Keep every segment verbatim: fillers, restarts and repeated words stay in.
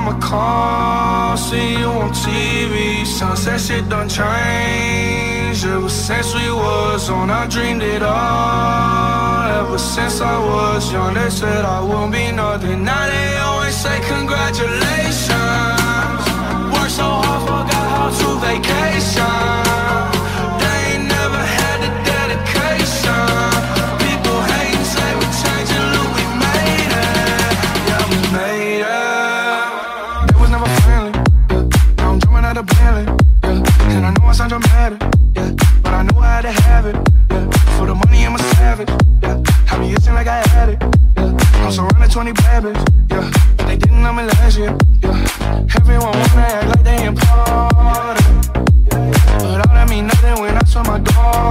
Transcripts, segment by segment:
mama call, see you on T V. Sunset shit done changed. Ever since we was on, I dreamed it all. Ever since I was young, they said I wouldn't be nothing. Now they always say congratulations. Worked so hard, forgot how to vacation. They ain't never had the dedication. People hating, say we changing, look, we made it. Yeah, we made it. It was never friendly, yeah. Now I'm jumping out of Bentley, yeah. And I know I sound dramatic, yeah, but I knew I had to have it, yeah. For the money, I'm a savage, yeah. Have me itching like I had it, yeah. I'm surrounded twenty babies, yeah. But they didn't know me last year, yeah. Everyone wanna act like they important, but all that mean nothing when I saw my door,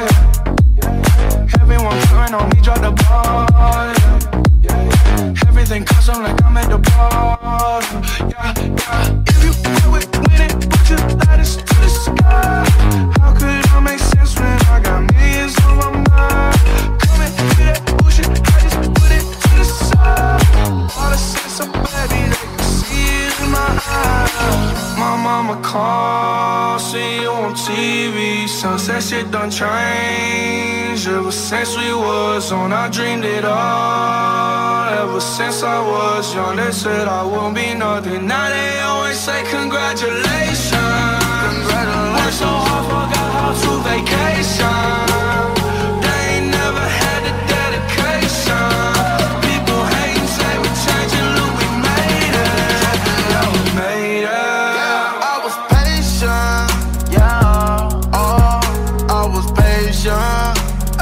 yeah. Everyone counting on me, drop the ball, yeah. Everything custom like I'm at the bar, yeah, yeah. If you do it, win it, put your lighters to the sky. How could I make sense when I got millions on my mind? Come and do that bullshit, I just put it to the side. All the sense I'm happy, they can see it in my eyes. My mama call, see you on T V. Sunset shit done changed. Ever since we was on, I dreamed it all. Ever since I was young, they said I wouldn't be nothing. Now they always say congratulations. Congratulations. Worked so hard, forgot how to vacation. They ain't never had the dedication. People hating, say we changing, look, we made it. Yeah, we made it. Yeah, I was patient. Yeah, oh, I was patient.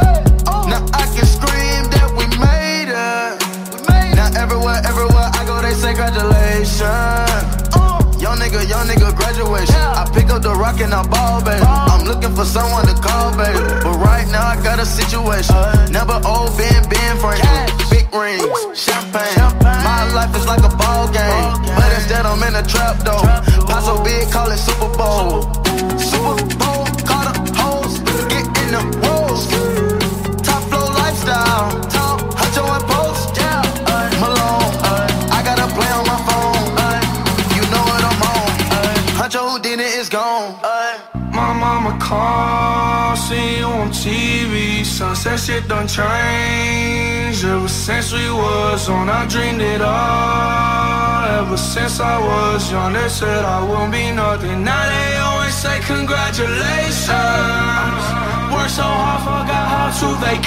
Now I can scream that we made it. Now everywhere, everywhere I go, they say congratulations. Young nigga, young nigga, graduation. I pick up the rock and I ball, baby. I'm looking for someone to call, baby. But right now I got a situation. Never old, been, been friends. Big rings, champagne. My life is like a ball game, but instead I'm in a trap though. Pot so big, call it Super Bowl. Super Bowl, call the hoes, get in the rolls. Top flow lifestyle, top Huncho and Post, yeah. Malone, I got a play on my phone. You know what I'm on. Huncho Houdini is gone. My mama call, see you on T V. Sunset shit done changed. Ever since we was on, I dreamed it all. Ever since I was young, they said I wouldn't be nothing. Now they always say congratulations. Worked so hard, forgot how to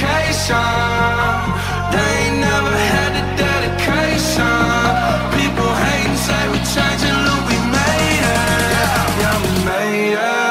vacation. They ain't never had the dedication. People hating, say we changing, look, we made it. Yeah, we made it.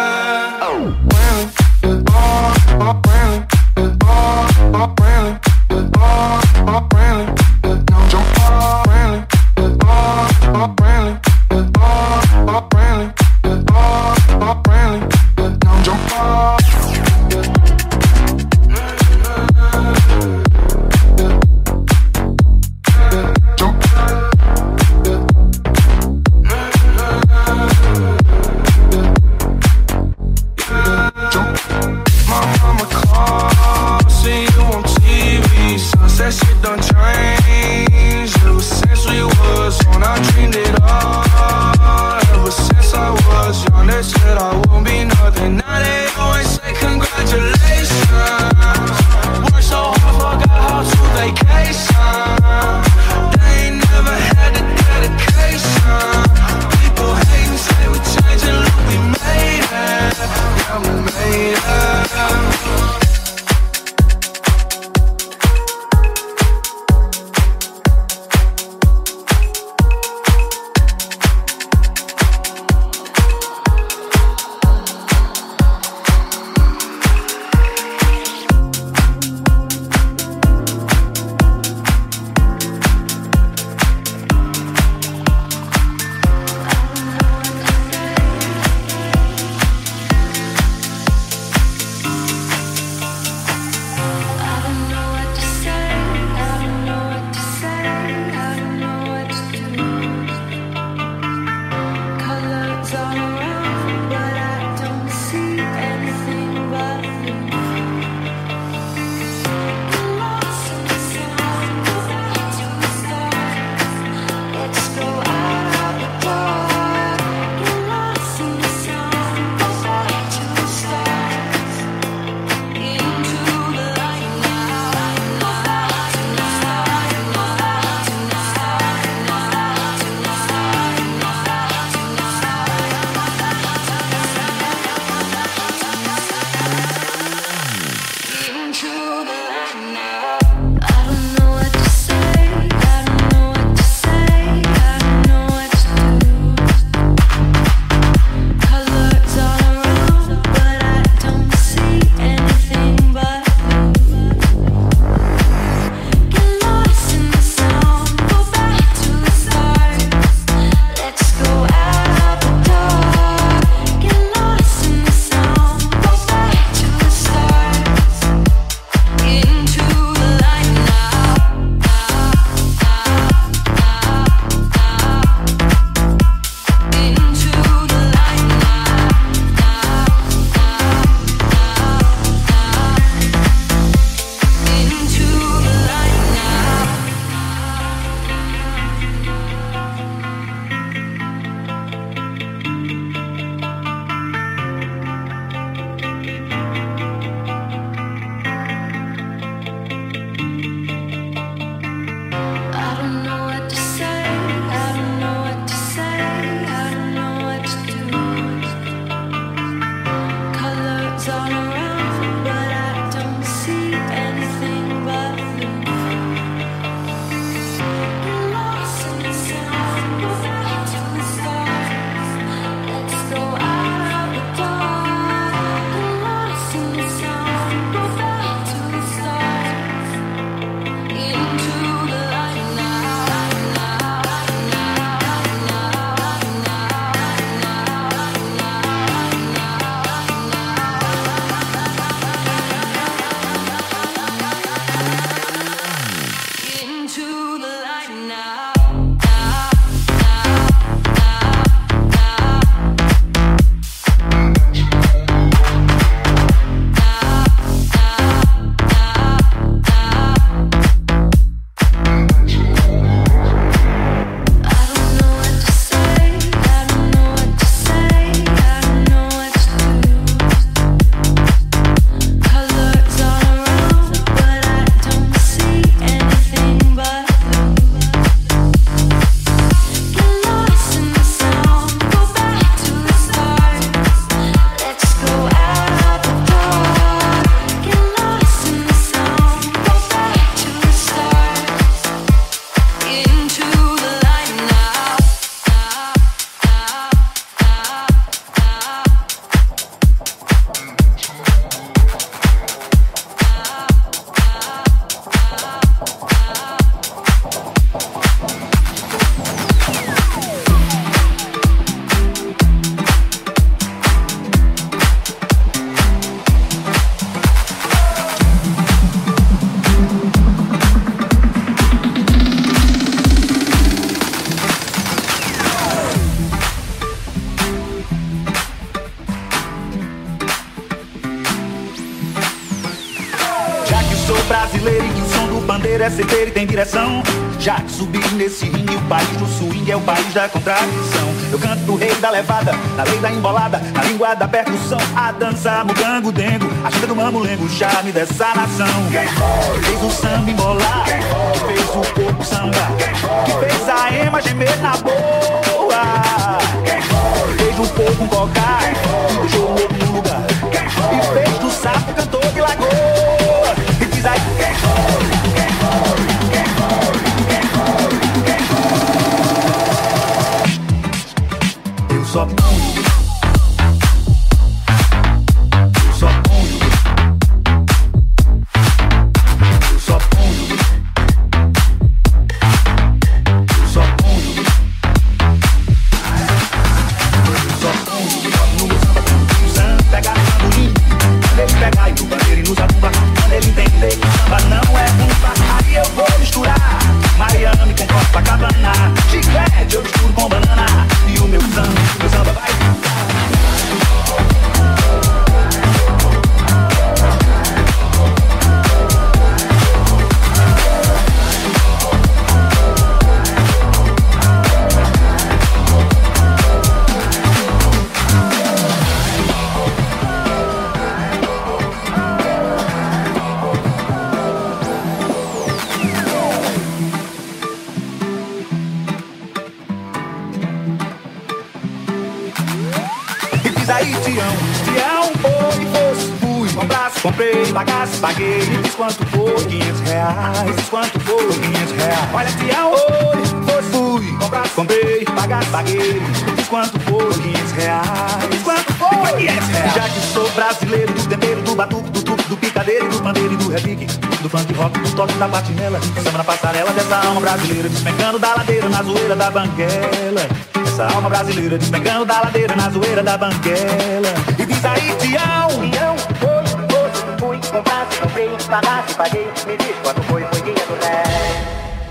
sou brasileiro e que o som do pandeiro é certeiro e tem direção. Já que subi nesse ringue, o país do swing é o país da contradição. Eu canto pro rei da levada, na lei da embolada, na língua da percussão. A dança, mugango, dengo, a chega do mamulengo, o charme dessa nação. Quem foi? Fez o samba embolar, que fez o corpo samba, que fez a ema gemer na boa. Quem foi? Fez o povo cocar, que deixou o ovo no lugar, e fez do sapo cantor de lagoa. E fiz aí. Quem foi? Quem foi? Quem foi? Quem foi? Quem foi? Eu só ponho. Eu só ponho. Eu só ponho. Eu só ponho. Eu só ponho. No meu samba, o samba pega no tamborim. Quando ele pega e no bandeiro e no zabumba, quando ele entender que o samba não é rumba, aí eu vou misturar Mariana com Copacabana, chiclete eu misturo com banana, e o meu samba, o meu samba vai Tião, Tião, foi, fosse, fui, comprasse, comprei, pagasse, paguei, me diz quanto foi, quinhentos reais, diz quanto foi, quinhentos reais. Olha, Tião, foi, fosse, fui, comprasse, comprei, pagasse, paguei, me diz quanto foi, quinhentos reais, diz quanto foi, quinhentos reais. Já que sou brasileiro, do tempero, do batuque, do truque, do picadeiro, do pandeiro e do repique, do funk rock, do toque, da patinela, samba na passarela dessa alma brasileira, despencando da ladeira, na zoeira da banguela. Essa alma brasileira despencando da ladeira na zoeira da banguela. E diz aí, Tião, Tião, foi, foi, fui, comprasse, comprei, pagasse, paguei, me diz quanto foi, foi quinhentos reais.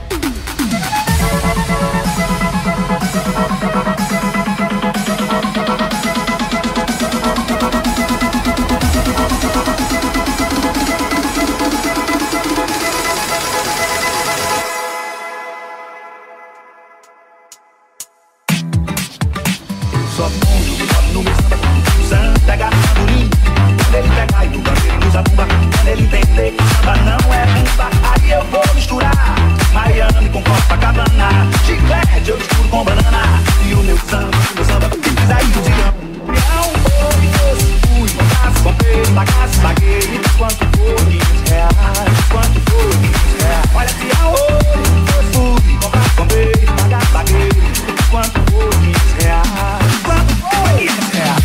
Só ponho no meu samba, o samba pega no tamborim. Quando ele pega e no bandeiro e no zabumba, quando ele entender que o samba não é rumba, aí eu vou misturar Mariana com Copacabana, chiclete eu misturo com banana, e o meu samba, o meu samba, diz aí o Tião. Tião, foi, fosse, fui, comprasse, comprei, pagasse, paguei, me diz quanto foi, quinhentos reais, diz quanto foi, quinhentos reais. Olha, Tião, foi, fosse, fui, comprasse, comprei, pagasse, paguei, me diz quanto foi, quinhentos reais. Quanto foi, quinhentos reais?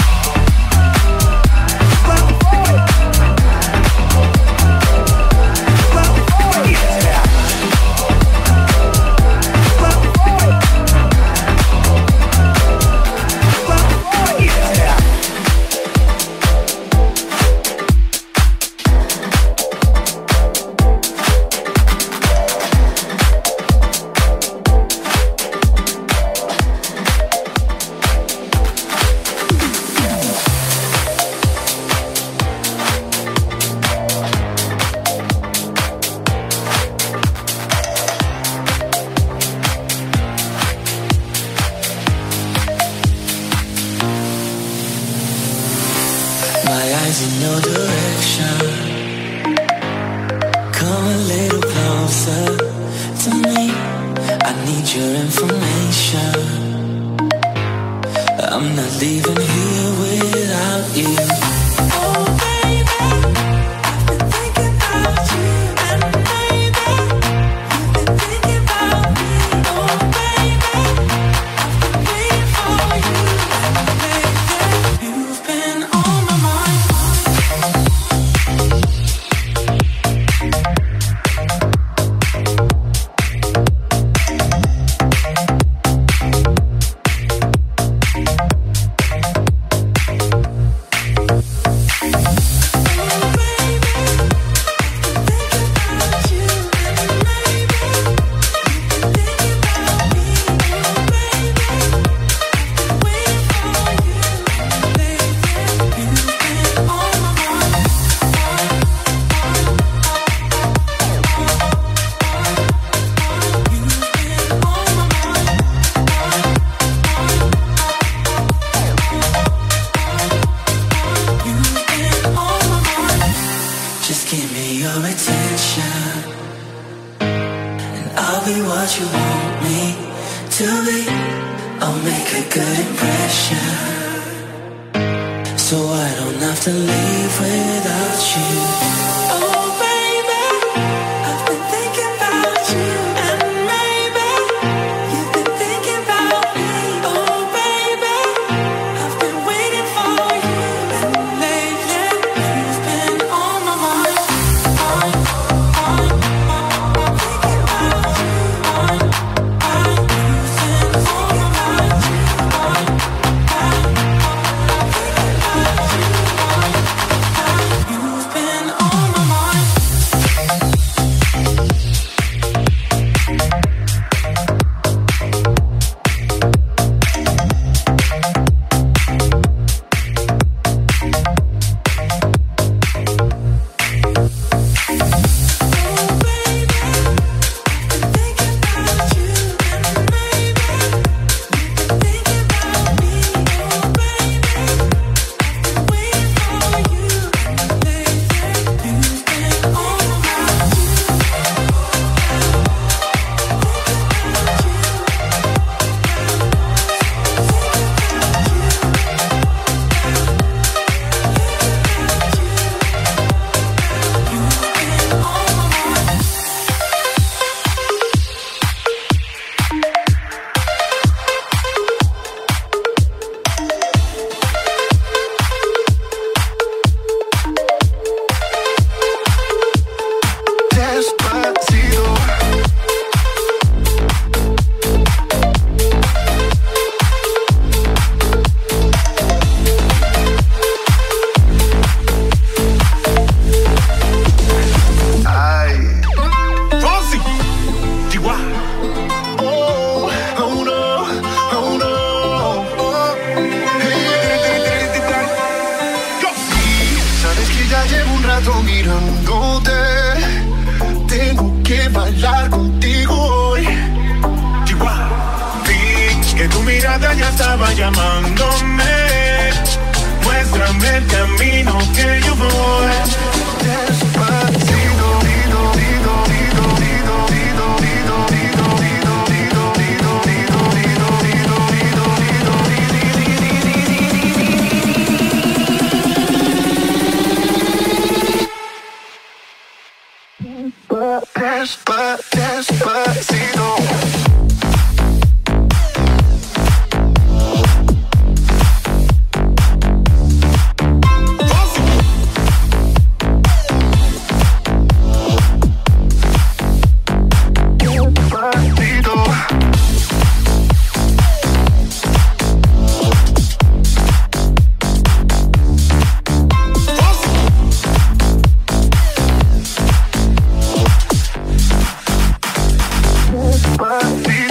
Quanto foi? Quanto foi, quinhentos reais? Quanto foi? Quanto foi, quinhentos reais? In your direction, come a little closer to me. I need your information. I'm not leaving here without you. Oh baby, I've been thinking about you, and maybe you've been thinking about me. Oh baby, I've been waiting for you, and lately you've been on my mind. Just give me your attention, and I'll be what you want me to be. I'll make a good impression, so I don't have to leave without you. Oh baby, I've been thinking about you, and maybe you've been thinking about me. Oh baby, I've been waiting for you, and lately you've been on my mind. I'm, I'm, I'm thinking about you. I'm, I'm losing all my mind. I'm, I'm, you've been on my mind. Sabes que ya llevo un rato mirándote. Tengo que bailar contigo hoy. Chihuahua. Vi que tu mirada ya estaba llamándome. Muéstrame el camino que yo voy. Despacito, dido, dido, dido, dido, dido, dido, dido, dido, dido, dido, dido, dido, dido, dido, dido, Despa, despacito. Despacito.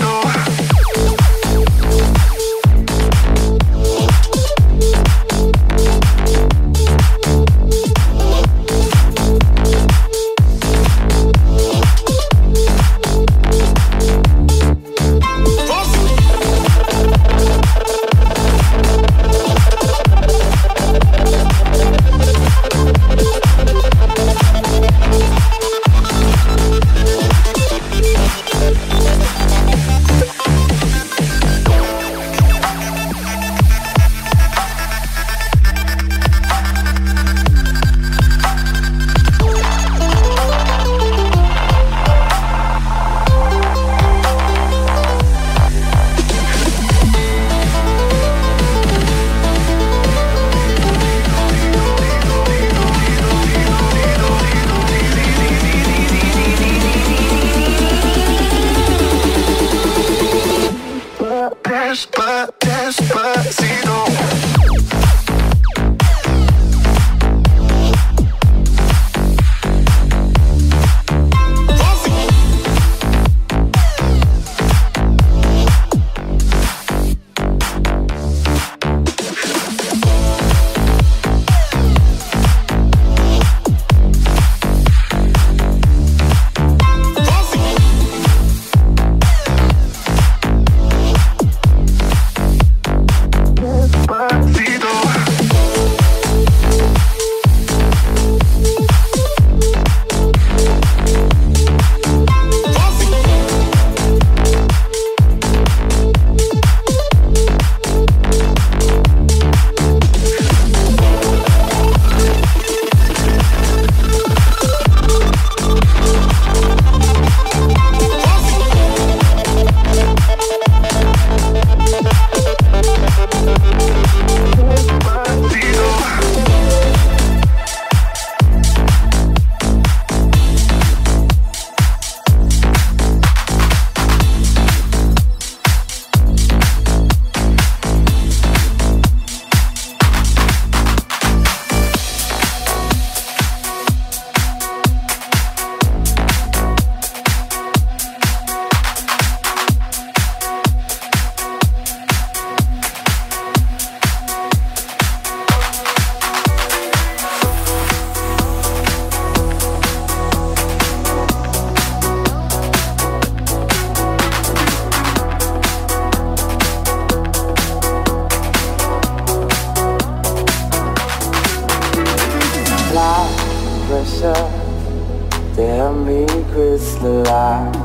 pressure to help me crystallize.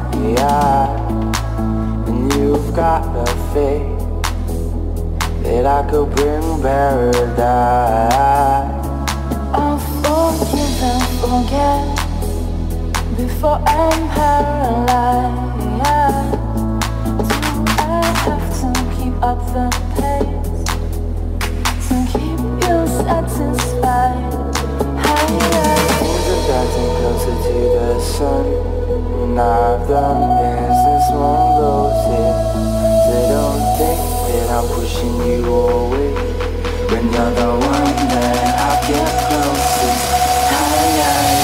And you've got a faith that I could bring paradise. I'll forgive and forget before I'm paralyzed. Do I have to keep up the pace to keep you satisfied? Things have gotten closer to the sun, and I've done business one goes here. So don't think that I'm pushing you away when you're the one that I get closest. Aye, aye.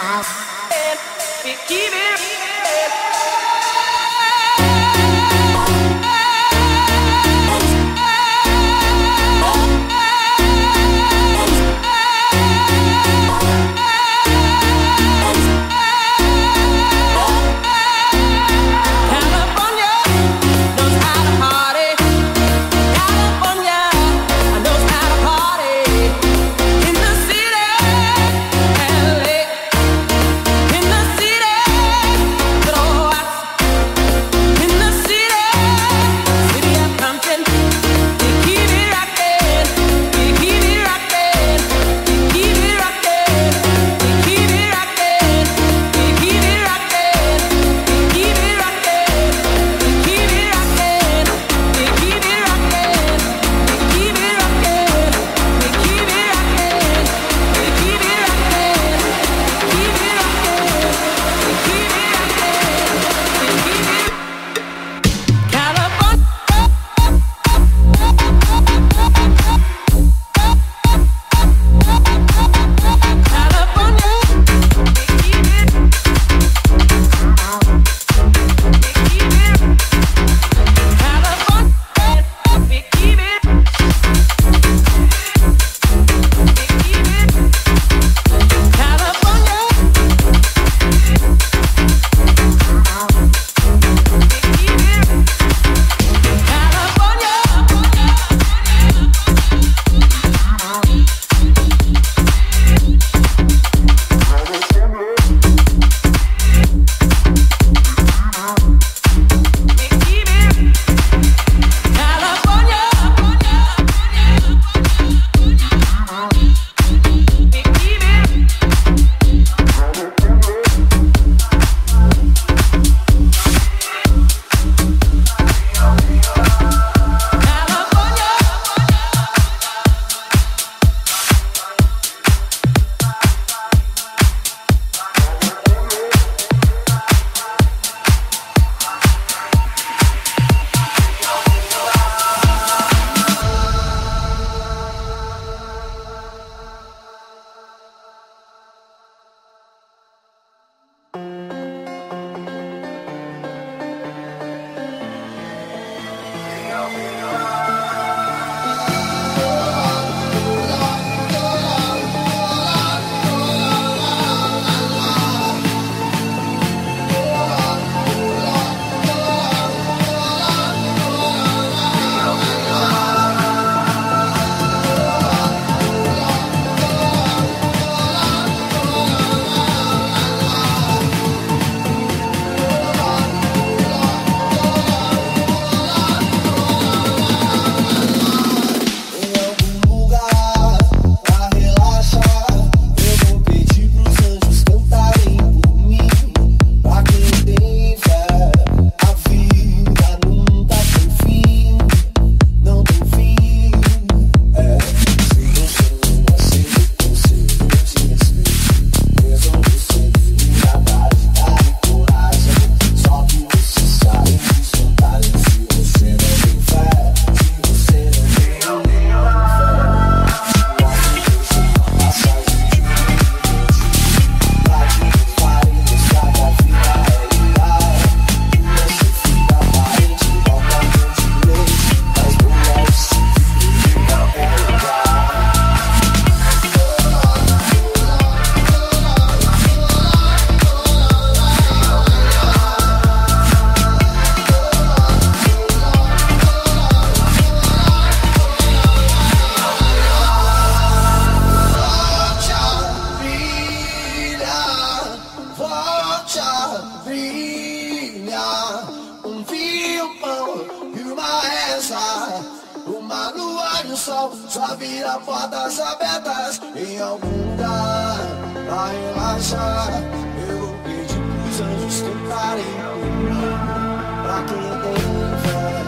sol, só vira portas abertas em algum lugar pra relaxar. Eu vou pedir pros anjos cantarem por mim. Pra quem tem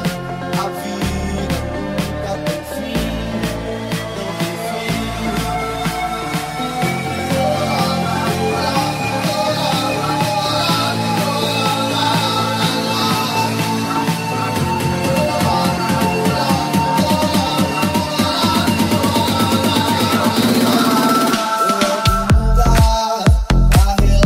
fé, a vida nunca tem fim, não tem fim. Em algum lugar, a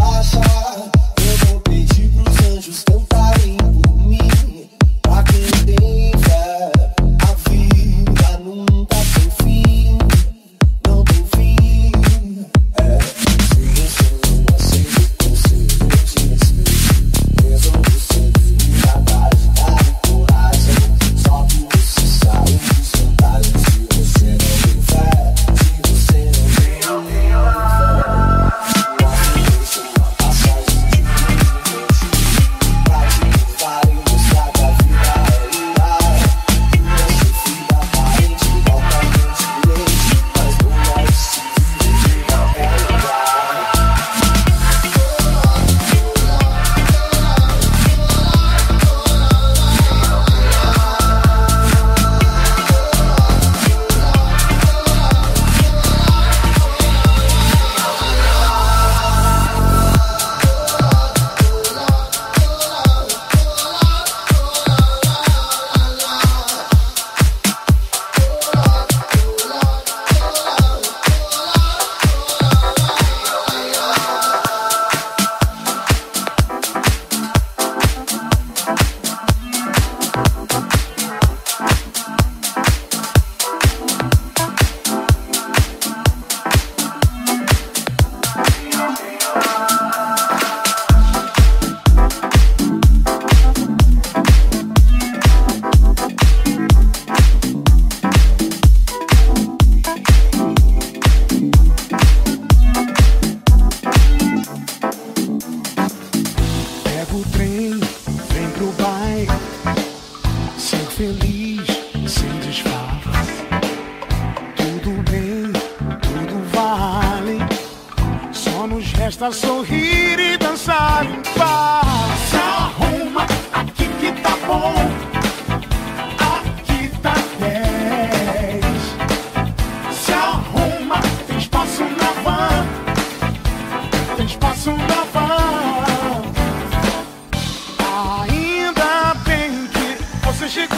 Resta sorrir e dançar em paz. Se arruma, aqui que tá bom, aqui tá dez. Se arruma, tem espaço na van, tem espaço na van. Ainda bem que você chegou.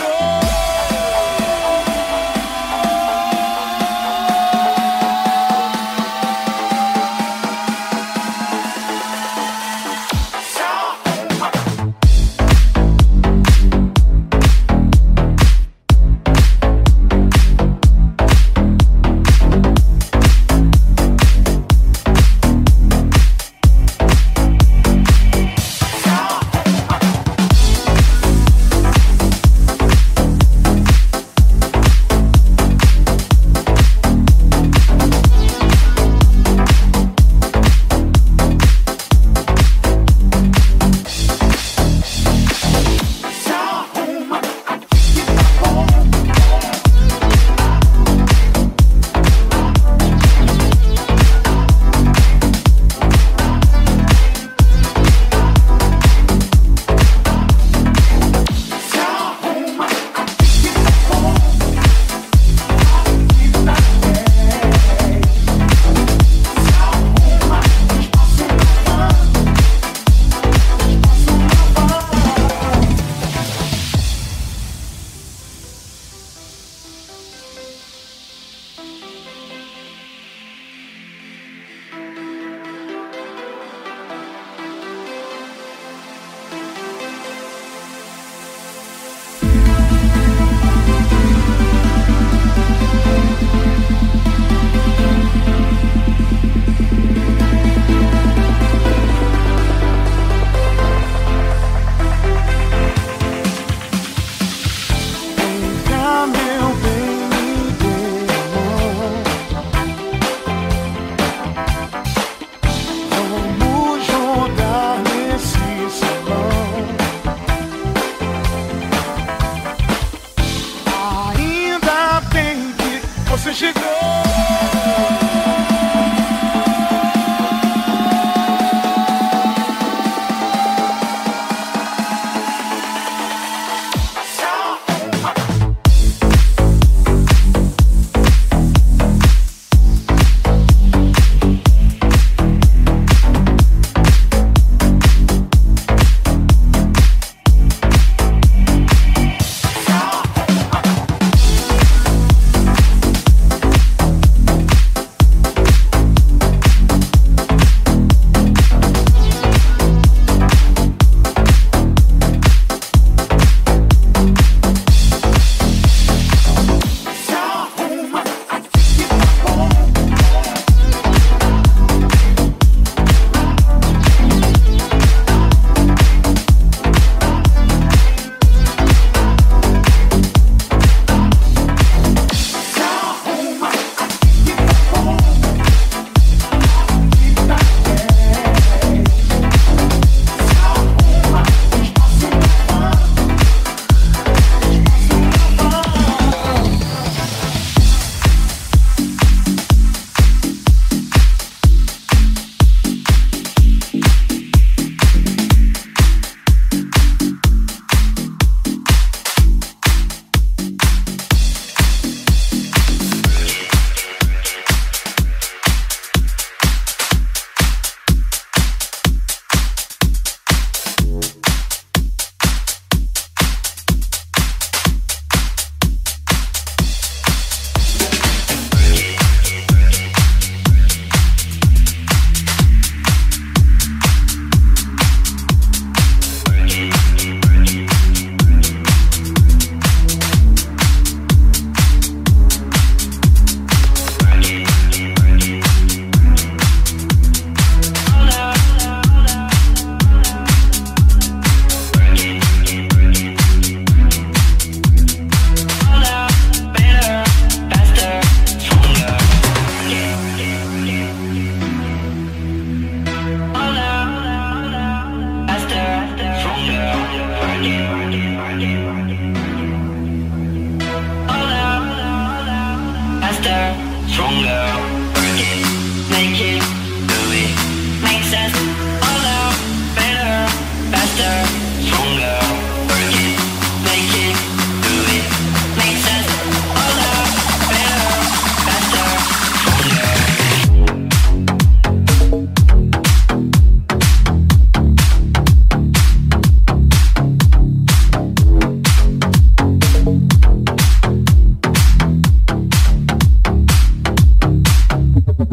stronger, work it, make it, do it, make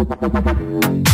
Thank